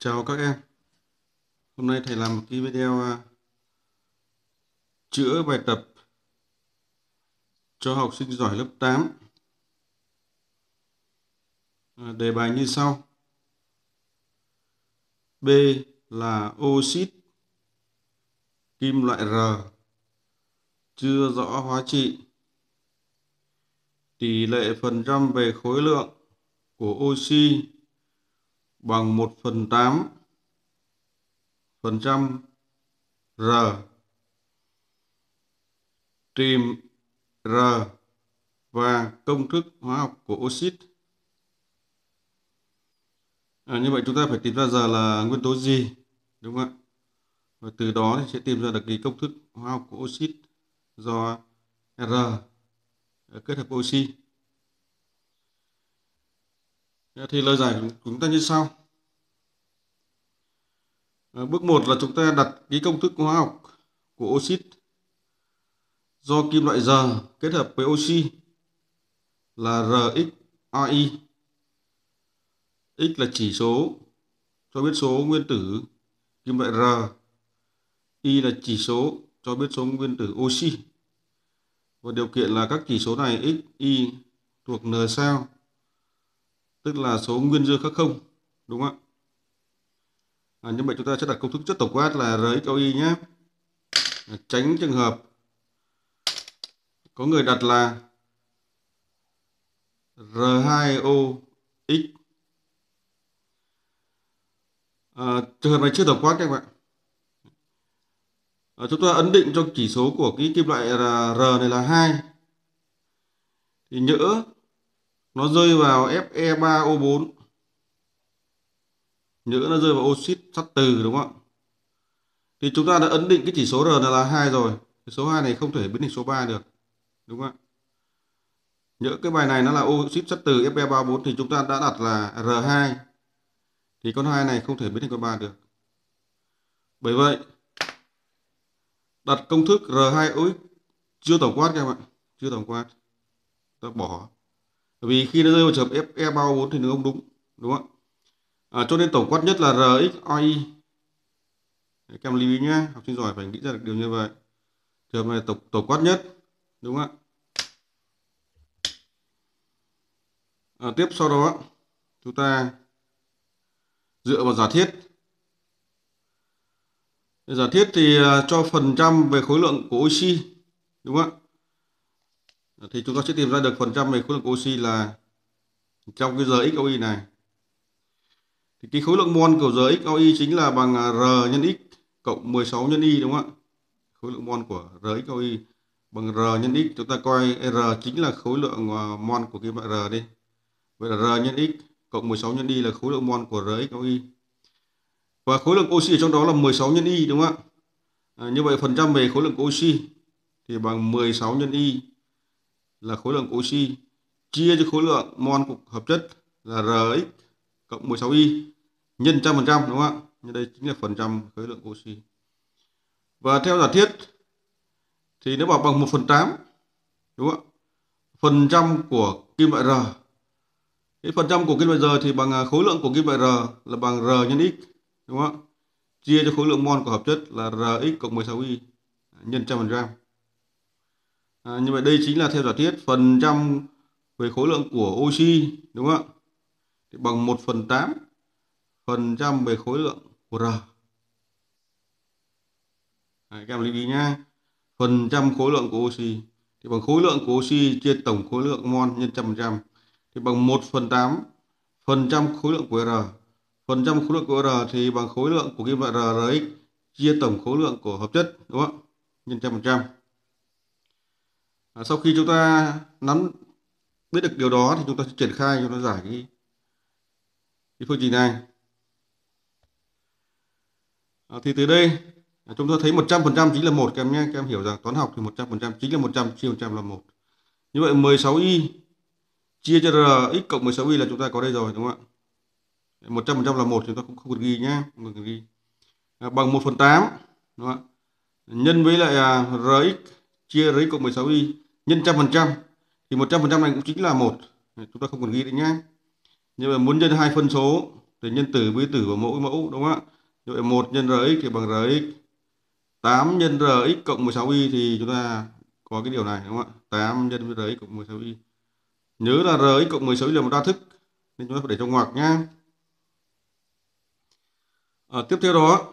Chào các em. Hôm nay thầy làm một cái video chữa bài tập cho học sinh giỏi lớp 8. Đề bài như sau. B là oxit kim loại R chưa rõ hóa trị. Tỷ lệ phần trăm về khối lượng của oxy bằng 1/8 phần trăm R. Tìm R và công thức hóa học của oxit. Như vậy chúng ta phải tìm ra R là nguyên tố gì, đúng không ạ? Và từ đó thì sẽ tìm ra được cái công thức hóa học của oxit do R kết hợp oxy. Thì lời giải của chúng ta như sau. Bước 1 là chúng ta đặt cái công thức hóa học của oxit do kim loại R kết hợp với oxy là RXOI. X là chỉ số cho biết số nguyên tử kim loại R, Y là chỉ số cho biết số nguyên tử oxy. Và điều kiện là các chỉ số này X, Y thuộc N sao, tức là số nguyên dương khác không, đúng không ạ? Như vậy chúng ta sẽ đặt công thức rất tổng quát là RXOI nhé. Tránh trường hợp có người đặt là R2OX. Trường hợp này chưa tổng quát các bạn. Chúng ta ấn định cho chỉ số của cái kim loại R này là 2. Thì nhỡ nó rơi vào Fe3O4. Nhỡ nó rơi vào oxit sắt từ, đúng không ạ? Thì chúng ta đã ấn định cái chỉ số R này là 2 rồi. Cái số 2 này không thể biến thành số 3 được, đúng không ạ? Nhỡ cái bài này nó là oxit sắt từ Fe3O4 thì chúng ta đã đặt là R2. Thì con 2 này không thể biến thành con 3 được. Bởi vậy đặt công thức R2OX chưa tổng quát các bạn, chưa tổng quát, ta bỏ. Bởi vì khi nó rơi vào trường hợp Fe3O4 thì nó không đúng, đúng không ạ? Cho nên tổng quát nhất là RXOI. Các em lưu ý nhé, học sinh giỏi phải nghĩ ra được điều như vậy. Trường hợp này tổng quát nhất, đúng không ạ? Tiếp sau đó chúng ta dựa vào giả thiết. Giả thiết thì cho phần trăm về khối lượng của oxy, đúng không ạ? Thì chúng ta sẽ tìm ra được phần trăm về khối lượng của oxy là trong cái RXOI này. Thì cái khối lượng mol của RXOI chính là bằng R nhân X cộng 16 nhân Y, đúng không ạ? Khối lượng mol của RXOI bằng R nhân X. Chúng ta coi R chính là khối lượng mol của kim loại R đi. Vậy là R nhân X cộng 16 nhân Y là khối lượng mol của RXOI. Và khối lượng oxy ở trong đó là 16 nhân Y, đúng không ạ? Như vậy phần trăm về khối lượng của oxy thì bằng 16 nhân Y là khối lượng của oxy chia cho khối lượng mol của hợp chất là RX cộng 16Y nhân 100%, đúng không ạ? Như đây chính là phần trăm khối lượng oxy. Và theo giả thiết thì nếu bảo bằng 1/8, đúng không ạ? Phần trăm của kim loại R. Cái phần trăm của kim loại R thì bằng khối lượng của kim loại R là bằng R nhân X, đúng không ạ? Chia cho khối lượng mol của hợp chất là RX cộng 16Y nhân 100%. Như vậy đây chính là theo giả thiết phần trăm về khối lượng của oxy, đúng không ạ? Thì bằng 1/8 phần trăm về khối lượng của R. Các em lưu ý nhé. Phần trăm khối lượng của oxy thì bằng khối lượng của oxy chia tổng khối lượng mol nhân 100% thì bằng 1/8 phần trăm khối lượng của R. Phần trăm khối lượng của R thì bằng khối lượng của kim loại RX chia tổng khối lượng của hợp chất, đúng không ạ? Nhân 100%. Sau khi chúng ta biết được điều đó thì chúng ta sẽ triển khai cho nó giải cái phương trình này. Thì từ đây chúng ta thấy 100% chính là 1 các em nhé. Các em hiểu rằng toán học thì 100% chính là 100 chia 100 là 1. Như vậy 16Y chia cho RX cộng 16Y là chúng ta có đây rồi, đúng không ạ? 100% là 1, chúng ta cũng không cần ghi nhé, không cần ghi. Bằng 1/8, đúng không ạ? Nhân với lại RX chia RX cộng 16Y nhân 100%. Thì 100% này cũng chính là 1. Chúng ta không cần ghi nữa nhé. Nhưng mà muốn nhân hai phân số Thì nhân tử với tử của mỗi mẫu đúng không ạ? Như vậy 1 nhân Rx thì bằng Rx. 8 nhân Rx cộng 16y thì chúng ta có cái điều này đúng không ạ? 8 nhân với Rx cộng 16y. Nhớ là Rx cộng 16y là một đa thức nên chúng ta phải để trong ngoặc nhá. Tiếp theo đó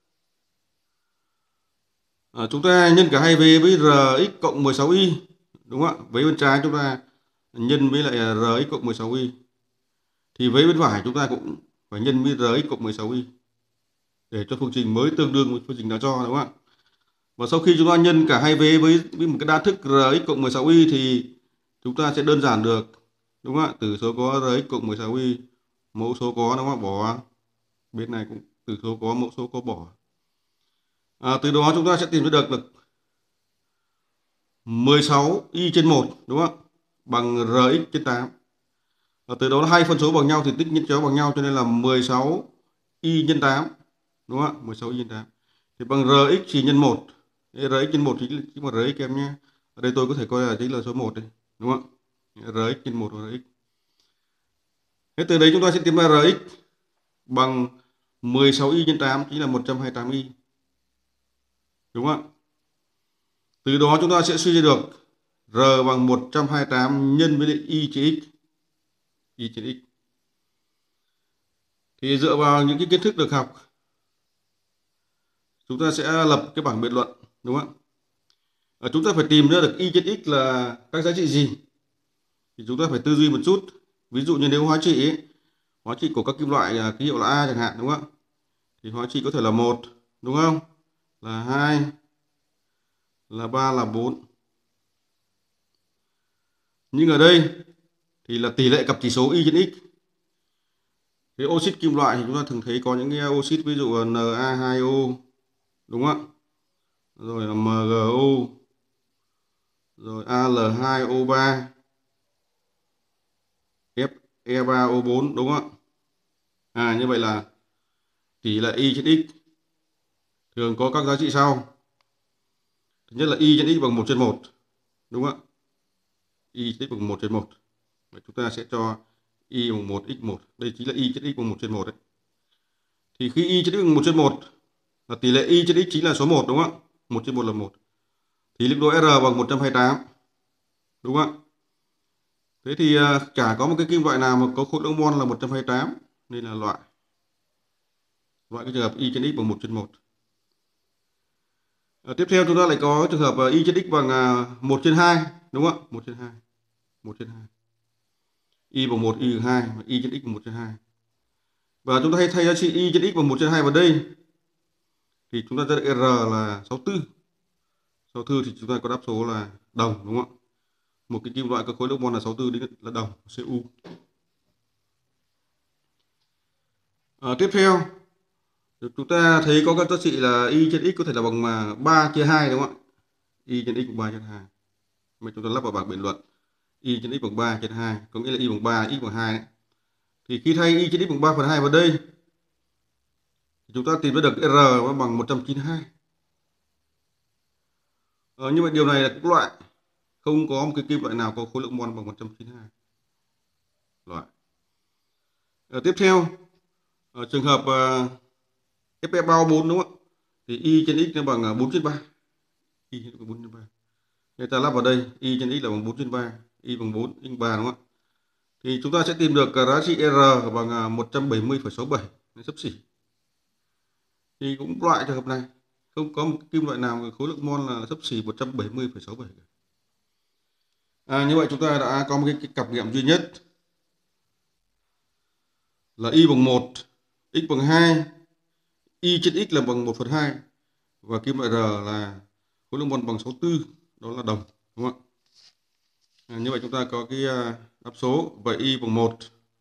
chúng ta nhân cả hai vế với Rx cộng 16y đúng không ạ? Vế bên trái chúng ta nhân với lại Rx cộng 16y. Thì vế bên phải chúng ta cũng phải nhân với Rx cộng 16y để cho phương trình mới tương đương với phương trình đã cho đúng không ạ? Và sau khi chúng ta nhân cả hai vế với một cái đa thức Rx cộng 16y thì chúng ta sẽ đơn giản được đúng không ạ? Tử số có Rx cộng 16y, mẫu số có đúng không ạ? Bỏ. Bên này cũng tử số có, mẫu số có bỏ. Từ đó chúng ta sẽ tìm ra được 16y trên 1 đúng không ạ? Bằng Rx trên 8. Từ đó hai phân số bằng nhau thì tích nhân chéo bằng nhau cho nên là 16y nhân 8 đúng không ạ? 16y nhân 8 thì bằng Rx chỉ nhân 1. Rx nhân 1 chính là Rx em nhé. Ở đây tôi có thể coi là chính là số 1 đây đúng không ạ? Rx nhân 1 là Rx. Thế từ đấy chúng ta sẽ tìm ra Rx bằng 16y nhân 8 chính là 128y. Đúng không ạ? Từ đó chúng ta sẽ suy ra được R bằng 128 nhân với y trên x. Y trên x. Thì dựa vào những cái kiến thức được học, chúng ta sẽ lập cái bảng biện luận đúng không ạ? Chúng ta phải tìm ra được y trên x là các giá trị gì. Thì chúng ta phải tư duy một chút. Ví dụ như nếu hóa trị của các kim loại ký hiệu là A chẳng hạn đúng không ạ? Thì hóa trị có thể là 1 đúng không? Là 2, là 3, là 4. Nhưng ở đây thì là tỷ lệ cặp chỉ số y trên x. Cái oxit kim loại thì chúng ta thường thấy có những cái oxit ví dụ là Na2O đúng không ạ? Rồi là MgO, rồi Al2O3, Fe3O4 đúng không ạ? Như vậy là tỷ lệ y trên x thường có các giá trị sau. Thứ nhất là y trên x bằng 1 trên 1 đúng không ạ? Y trên x bằng 1 trên 1. Vậy chúng ta sẽ cho y bằng 1 x 1. Đây chính là y trên x bằng 1 trên 1 đấy. Thì khi y trên x bằng 1 trên 1 là tỷ lệ y trên x chính là số 1 đúng không ạ? 1 trên 1 là 1. Thì lúc đó R bằng 128. Đúng không ạ? Thế thì chả có một cái kim loại nào mà có khối lượng mol là 128 nên là loại cái trường hợp y trên x bằng 1 trên 1. Tiếp theo chúng ta lại có trường hợp y trên x bằng 1 trên 2 đúng không ạ? 1 trên 2. 1 trên 2. Y bằng 1, y bằng 2 và y trên x bằng 1 trên 2. Và chúng ta hay thay giá trị y trên x bằng 1 trên 2 vào đây thì chúng ta ra được R là 64. 64 thì chúng ta có đáp số là đồng đúng không ạ? Một cái kim loại có khối lượng mol là 64 đấy là đồng Cu. Tiếp theo chúng ta thấy có các giá trị là y trên x có thể là bằng 3 chia 2 đúng không ạ? Y trên x bằng 3 trên 2. Mà chúng ta lắp vào bảng biện luận y trên x bằng 3 trên 2 có nghĩa là y bằng 3, x bằng 2 đấy. Thì khi thay y trên x bằng 3 phần 2 vào đây thì chúng ta tìm ra được R bằng 192. Như vậy điều này là cũng loại. Không có một cái kim loại nào có khối lượng mol bằng 192. Loại. Tiếp theo trường hợp Fe3O4 đúng không ạ? Thì y trên x nó bằng 4 trên 3. Y trên x bằng 4 trên 3. Người ta lắp vào đây y trên x là bằng 4 trên 3, y bằng 4, x 3 đúng không ạ? Thì chúng ta sẽ tìm được giá trị R bằng 170,67 xấp xỉ. Thì cũng loại trường hợp này không có một kim loại nào khối lượng mol là xấp xỉ 170,67 cả. Như vậy chúng ta đã có một cái cặp nghiệm duy nhất là y bằng 1, x bằng 2, y trên x là bằng 1 phần 2 và kim loại R là khối lượng mol bằng 64, đó là đồng đúng không ạ? Như vậy chúng ta có cái đáp số vậy y bằng 1,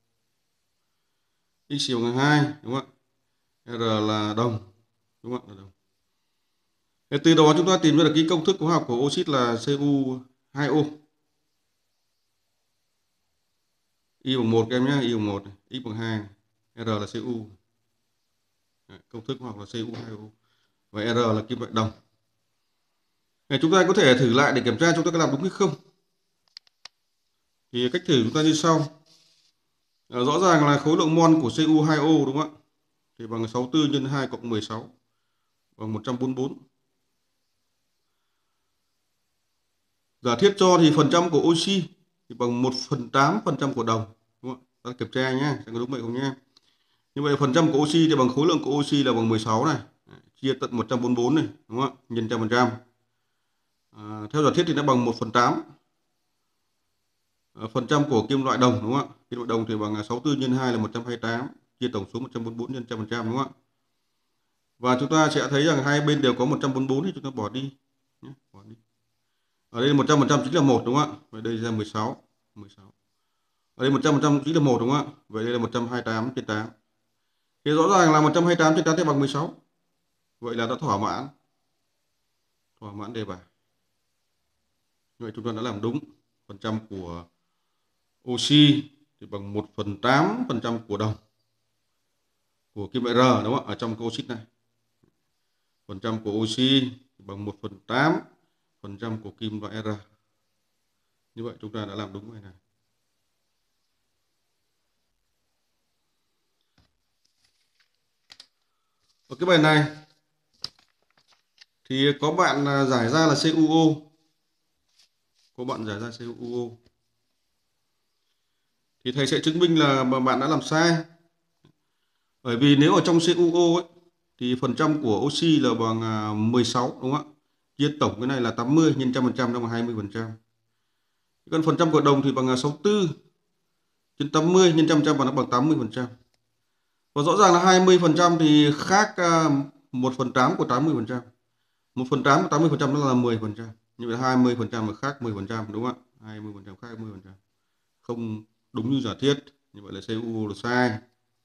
x bằng 2 đúng không ạ? R là đồng đúng không ạ? Là đồng. Từ đó chúng ta tìm ra được cái công thức hóa học của oxit là Cu2O. Y bằng 1 các em nhé, y bằng 1, x bằng 2, R là Cu. Công thức hóa học là Cu2O. Và R là kim loại đồng. Chúng ta có thể thử lại để kiểm tra chúng ta có làm đúng hay không. Thì cách thử chúng ta như sau. Rõ ràng là khối lượng mol của Cu2O đúng không ạ? Thì bằng 64 nhân 2 cộng 16 bằng 144. Giả thiết cho thì phần trăm của oxy thì bằng 1/8% của đồng, đúng không ạ? Ta kiểm tra nhé, xem có đúng vậy không nhé. Như vậy phần trăm của oxy thì bằng khối lượng của oxy là bằng 16 này, chia tận 144 này, đúng không ạ? Nhân 100%. Theo giả thiết thì nó bằng 1/8. Phần trăm của kim loại đồng, đúng không ạ? Kim loại đồng thì bằng 64 nhân 2 là 128, chia tổng số 144 nhân 100%, đúng không ạ? Và chúng ta sẽ thấy rằng hai bên đều có 144 thì chúng ta bỏ đi nhé, bỏ đi. Ở đây 100% chính là 1 đúng không ạ? Vậy đây là 16. Ở đây 100% chính là 1 đúng không ạ? Vậy đây là 128/8. Thì rõ ràng là 128/8 thì bằng 16. Vậy là đã thỏa mãn đề bài. Vậy chúng ta đã làm đúng. Phần trăm của oxy thì bằng 1/8% của đồng, của kim loại R đúng không ạ? Ở trong câu oxit này. Phần trăm của oxy thì bằng 1/8% của kim loại R. Như vậy chúng ta đã làm đúng bài này. Ở cái bài này thì có bạn giải ra là CuO. Có bạn giải ra CuO. Thì thầy sẽ chứng minh là bạn đã làm sai. Bởi vì nếu ở trong CuO ấy, thì phần trăm của oxy là bằng 16 đúng không ạ? Chia tổng cái này là 80 nhân 100% nó bằng 20%. Còn phần trăm của đồng thì bằng 64 trên 80 nhân 100% và nó bằng 80%. Và rõ ràng là 20% thì khác 1/8 của 80%. 1/8 của 80% nó là 10%. Như vậy 20% là khác 10% đúng không ạ? 20% khác 10%. Không đúng như giả thiết. Như vậy là CuO là sai.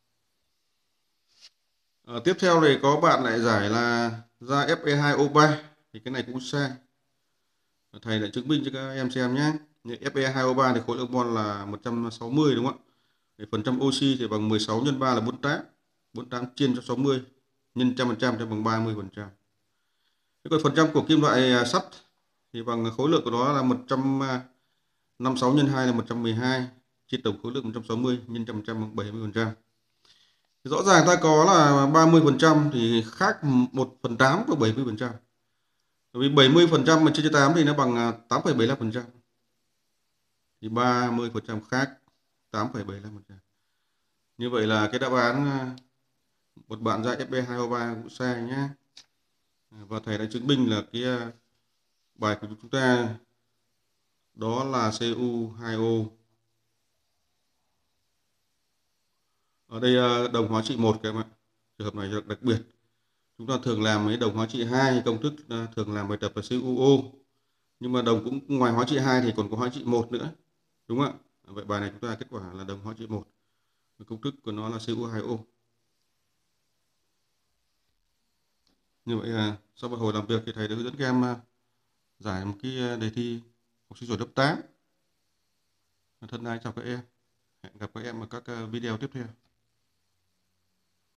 Tiếp theo thì có bạn lại giải là ra Fe2O3 thì cái này cũng sai. Thầy lại chứng minh cho các em xem nhé. Fe2O3 thì khối lượng mol là 160 đúng không ạ? Thì phần trăm oxy thì bằng 16 nhân 3 là 48. 48 chia cho 60 nhân 100% thì bằng 30%. Thế còn phần trăm của kim loại sắt thì bằng khối lượng của nó là 156 nhân 2 là 112, chia tổng khối lượng 160 nhân 100% bằng 70%. Rõ ràng ta có là 30% thì khác 1/8 của 70%. Bởi vì 70% mà chia cho 8 thì nó bằng 8,75%. Thì 30% khác 8,75%. Như vậy là cái đáp án một bạn ra Fe2O3 cũng sai nhé. Và thầy đã chứng minh là cái bài của chúng ta đó là Cu2O. Ở đây đồng hóa trị 1 các bạn. Trường hợp này đặc biệt. Chúng ta thường làm mấy đồng hóa trị 2, công thức thường làm bài tập là CuO. Nhưng mà đồng cũng ngoài hóa trị 2 thì còn có hóa trị 1 nữa. Đúng không ạ? Vậy bài này chúng ta kết quả là đồng hóa trị 1. Công thức của nó là Cu2O. Như vậy là sau một hồi làm việc thì thầy đã hướng dẫn các em giải một cái đề thi học sinh giỏi lớp 8. Thân ái chào các em. Hẹn gặp các em ở các video tiếp theo.